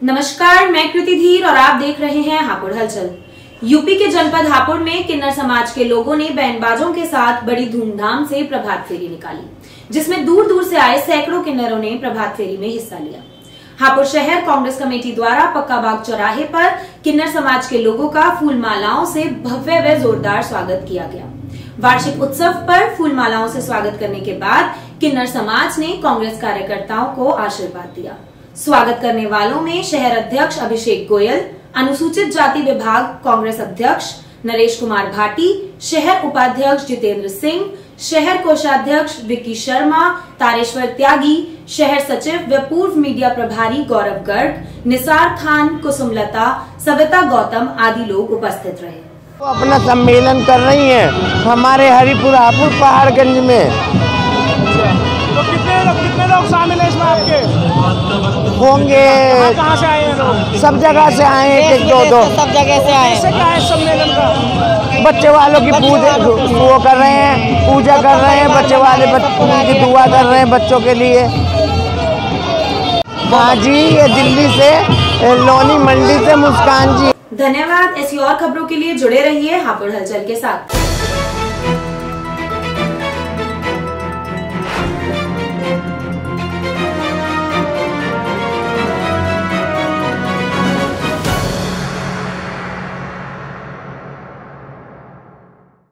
नमस्कार, मैं कृति धीर और आप देख रहे हैं हापुड़ हलचल। यूपी के जनपद हापुड़ में किन्नर समाज के लोगों ने बैंड-बाजों के साथ बड़ी धूमधाम से प्रभात फेरी निकाली, जिसमें दूर दूर से आए सैकड़ों किन्नरों ने प्रभात फेरी में हिस्सा लिया। हापुड़ शहर कांग्रेस कमेटी द्वारा पक्का बाग चौराहे पर किन्नर समाज के लोगों का फूल मालाओं से भव्य व जोरदार स्वागत किया गया। वार्षिक उत्सव पर फूल मालाओं से स्वागत करने के बाद किन्नर समाज ने कांग्रेस कार्यकर्ताओं को आशीर्वाद दिया। स्वागत करने वालों में शहर अध्यक्ष अभिषेक गोयल, अनुसूचित जाति विभाग कांग्रेस अध्यक्ष नरेश कुमार भाटी, शहर उपाध्यक्ष जितेंद्र सिंह, शहर कोषाध्यक्ष विक्की शर्मा, तारेश्वर त्यागी, शहर सचिव व पूर्व मीडिया प्रभारी गौरव गर्ग, निसार खान, कुसुमलता, सविता गौतम आदि लोग उपस्थित रहे। वो अपना सम्मेलन कर रही हैं हमारे हरिपुर हापुड़ पहाड़गंज में। तो कितने लोग शामिल हैं इसमें आपके? होंगे, कहाँ से आए हैं लोग? सब जगह से आए हैं, दो सब जगह से आए हैं। क्या है सम्मेलन का? बच्चे वालों की पूजा वो कर रहे हैं, पूजा कर रहे हैं, बच्चे वाले की दुआ कर रहे हैं बच्चों के लिए। हाँ जी, ये दिल्ली से लोनी मंडी से मुस्कान जी। धन्यवाद। ऐसी और खबरों के लिए जुड़े रहिए हापुड़ हलचल के साथ।